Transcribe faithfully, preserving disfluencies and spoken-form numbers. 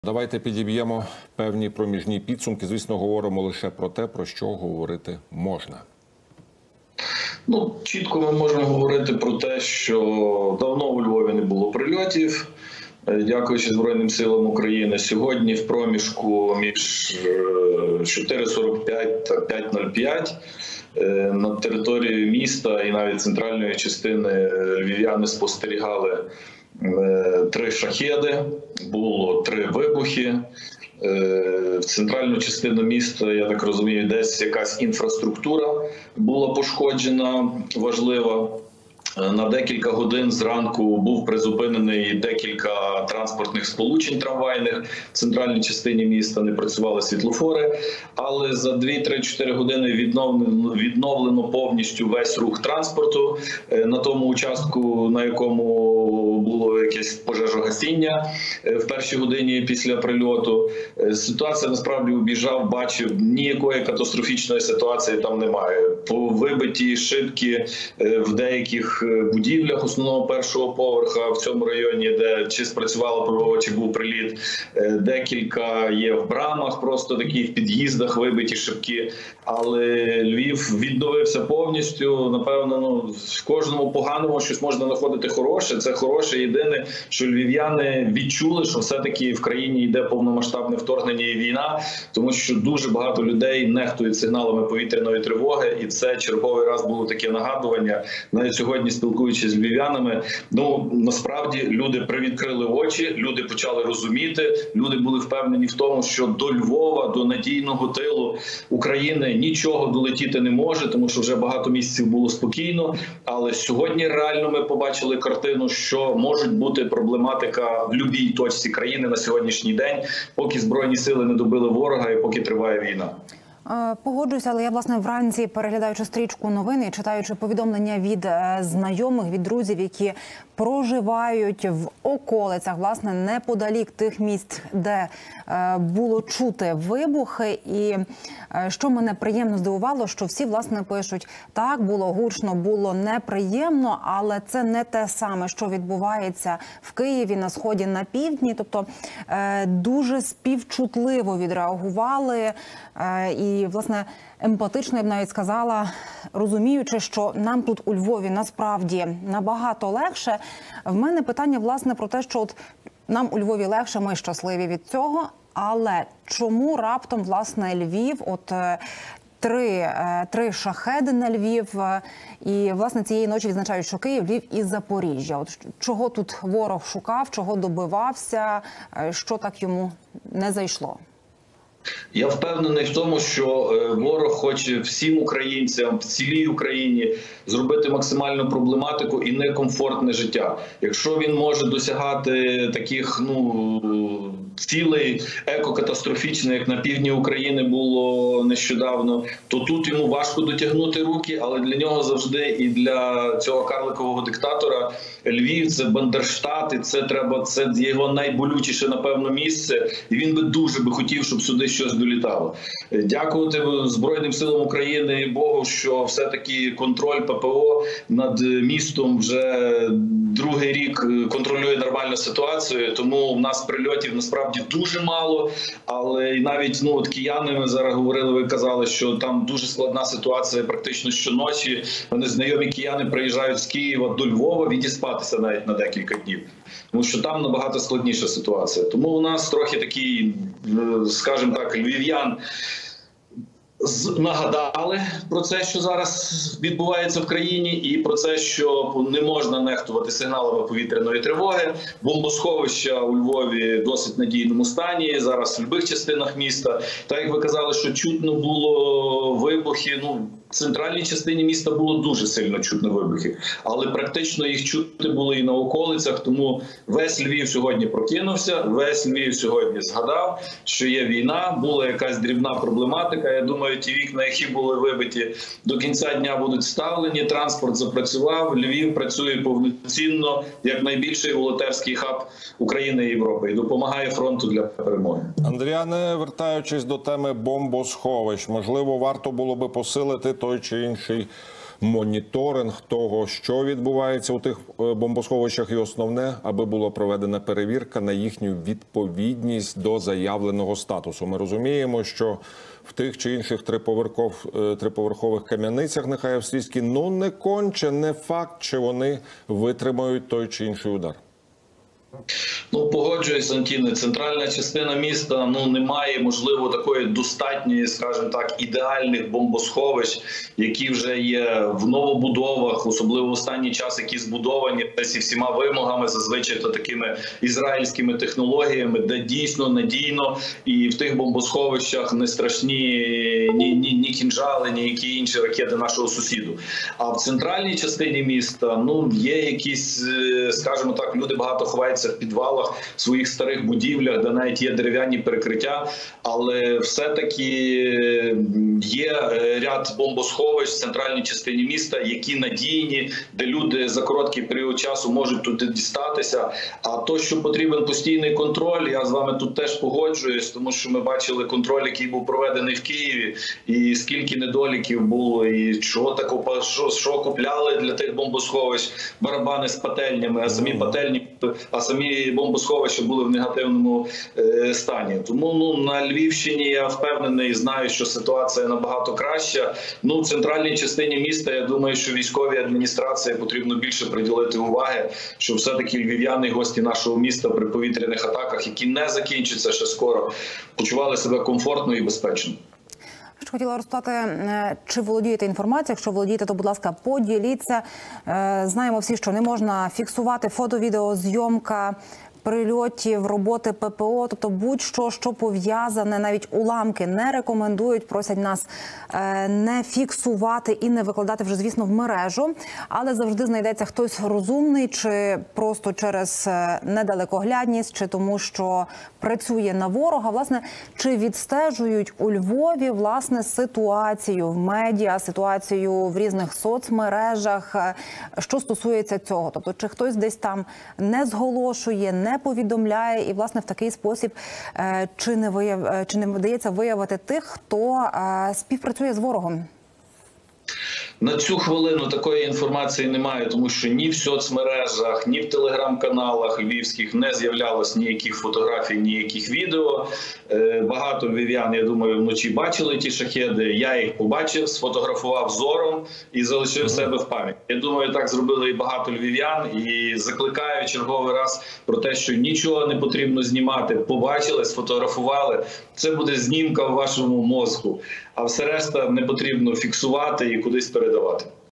Давайте підіб'ємо певні проміжні підсумки. Звісно, говоримо лише про те, про що говорити можна. Ну, чітко ми можемо говорити про те, що давно у Львові не було прильотів, дякуючи Збройним силам України. Сьогодні в проміжку між чотири сорок п'ять та п'ять нуль п'ять на території міста і навіть центральної частини львів'яни спостерігали три шахеди, було три вибухи. В центральну частину міста, я так розумію, десь якась інфраструктура була пошкоджена, важлива. На декілька годин зранку був призупинений декілька транспортних сполучень трамвайних в центральній частині міста, не працювали світлофори, але за дві-три-чотири години відновлено, відновлено повністю весь рух транспорту на тому участку, на якому було якесь пожежогасіння в першій годині після прильоту. Ситуація насправді обіжав, бачив, ніякої катастрофічної ситуації там немає. По вибиті шибки в деяких будівлях основного першого поверха в цьому районі, де чи спрацювало ПВО, чи був приліт. Декілька є в брамах, просто такі в під'їздах вибиті шибки. Але Львів відновився повністю. Напевно, ну, в кожному поганому щось можна знаходити хороше. Це хороше. Єдине, що львів'яни відчули, що все-таки в країні йде повномасштабне вторгнення і війна, тому що дуже багато людей нехтують сигналами повітряної тривоги. І це черговий раз було таке нагадування. Навіть сьогодні, спілкуючись з львів'янами, ну, насправді люди привідкрили очі, люди почали розуміти, люди були впевнені в тому, що до Львова, до надійного тилу України нічого долетіти не може, тому що вже багато місяців було спокійно. Але сьогодні реально ми побачили картину, що може бути проблематика в будь-якій точці країни на сьогоднішній день, поки Збройні сили не добили ворога і поки триває війна. Погоджуюся, але я, власне, вранці, переглядаючи стрічку новин і читаючи повідомлення від знайомих, від друзів, які проживають в околицях, власне, неподалік тих місць, де було чути вибухи. І що мене приємно здивувало, що всі, власне, пишуть, так, було гучно, було неприємно, але це не те саме, що відбувається в Києві, на Сході, на Півдні. Тобто дуже співчутливо відреагували і, власне, емпатично, я б навіть сказала, розуміючи, що нам тут у Львові насправді набагато легше. В мене питання, власне, про те, що от нам у Львові легше, ми щасливі від цього, але чому раптом, власне, Львів, от три, три шахеди на Львів, і, власне, цієї ночі відзначають, що Київ, Львів і Запоріжжя. От чого тут ворог шукав, чого добивався, що так йому не зайшло? Я впевнений в тому, що ворог хоче всім українцям в цілій Україні зробити максимальну проблематику і некомфортне життя. Якщо він може досягати таких, ну, цілей екокатастрофічних, як на півдні України було нещодавно, то тут йому важко дотягнути руки, але для нього завжди і для цього карликового диктатора Львів – це Бандерштат, і це треба, це його найболючіше, напевно, місце, і він би дуже би хотів, щоб сюди щось долітало. Дякувати Збройним силам України і Богу, що все-таки контроль ППО над містом вже другий рік контролює нормальну ситуацію, тому в нас прильотів насправді дуже мало, але навіть, ну, от кияни, ми зараз говорили, ви казали, що там дуже складна ситуація практично щоночі. Вони, знайомі кияни, приїжджають з Києва до Львова відіспатися навіть на декілька днів, тому що там набагато складніша ситуація. Тому у нас трохи такий, скажімо так, львів'ян нагадали про це, що зараз відбувається в країні, і про це, що не можна нехтувати сигналами повітряної тривоги. Бомбосховища у Львові в досить надійному стані, зараз в будь-яких частинах міста. Так, як ви казали, що чутно було вибухи, ну, в центральній частині міста було дуже сильно чутно вибухи, але практично їх чути було і на околицях, тому весь Львів сьогодні прокинувся, весь Львів сьогодні згадав, що є війна, була якась дрібна проблематика. Я думаю, ті вікна, які були вибиті, до кінця дня будуть вставлені, транспорт запрацював, Львів працює повноцінно, як найбільший волонтерський хаб України і Європи, і допомагає фронту для перемоги. Андріане, вертаючись до теми бомбосховищ, можливо, варто було би посилити той чи інший моніторинг того, що відбувається у тих бомбосховищах, і основне, аби була проведена перевірка на їхню відповідність до заявленого статусу. Ми розуміємо, що в тих чи інших триповерхов, триповерхових кам'яницях, нехай австрійські, ну не конче, не факт, чи вони витримають той чи інший удар. Ну, погоджуюсь, Антіне, центральна частина міста, ну, не має, можливо, такої достатньої, скажімо так, ідеальних бомбосховищ, які вже є в новобудовах, особливо в останній час, які збудовані зі всіма вимогами, зазвичай то такими ізраїльськими технологіями, де дійсно надійно, і в тих бомбосховищах не страшні ні, ні, ні кінжали, ні які інші ракети нашого сусіду. А в центральній частині міста, ну, є якісь, скажімо так, люди багато ховаються в підвалах, в своїх старих будівлях, де навіть є дерев'яні перекриття, але все-таки є ряд бомбосховищ в центральній частині міста, які надійні, де люди за короткий період часу можуть туди дістатися. А то, що потрібен постійний контроль, я з вами тут теж погоджуюсь, тому що ми бачили контроль, який був проведений в Києві, і скільки недоліків було, і що тако, що, що купляли для тих бомбосховищ, барабани з пательнями, а самі пательні, а самі бомбосховища були в негативному е, стані. Тому ну, на Львівщині я впевнений, знаю, що ситуація набагато краща. Ну, в центральній частині міста, я думаю, що військовій адміністрації потрібно більше приділити уваги, щоб все-таки львів'яни, гості нашого міста при повітряних атаках, які не закінчаться ще скоро, почували себе комфортно і безпечно. Що хотіла розпитати, чи володієте інформацією? Якщо володієте, то, будь ласка, поділіться. Знаємо всі, що не можна фіксувати фото-відеозйомка прильотів, роботи ППО, тобто будь-що, що пов'язане, навіть уламки не рекомендують, просять нас не фіксувати і не викладати вже, звісно, в мережу. Але завжди знайдеться хтось розумний, чи просто через недалекоглядність, чи тому, що працює на ворога. Власне, чи відстежують у Львові, власне, ситуацію в медіа, ситуацію в різних соцмережах, що стосується цього? Тобто, чи хтось десь там не зголошує, не повідомляє, і, власне, в такий спосіб чи не, вияв... чи не вдається виявити тих, хто співпрацює з ворогом? На цю хвилину такої інформації немає, тому що ні в соцмережах, ні в телеграм-каналах львівських не з'являлось ніяких фотографій, ніяких відео. Багато львів'ян, я думаю, вночі бачили ті шахеди. Я їх побачив, сфотографував зором і залишив себе в пам'ять. Я думаю, так зробили і багато львів'ян. І закликаю черговий раз про те, що нічого не потрібно знімати. Побачили, сфотографували. Це буде знімка в вашому мозку. А все решта не потрібно фіксувати і кудись передавати.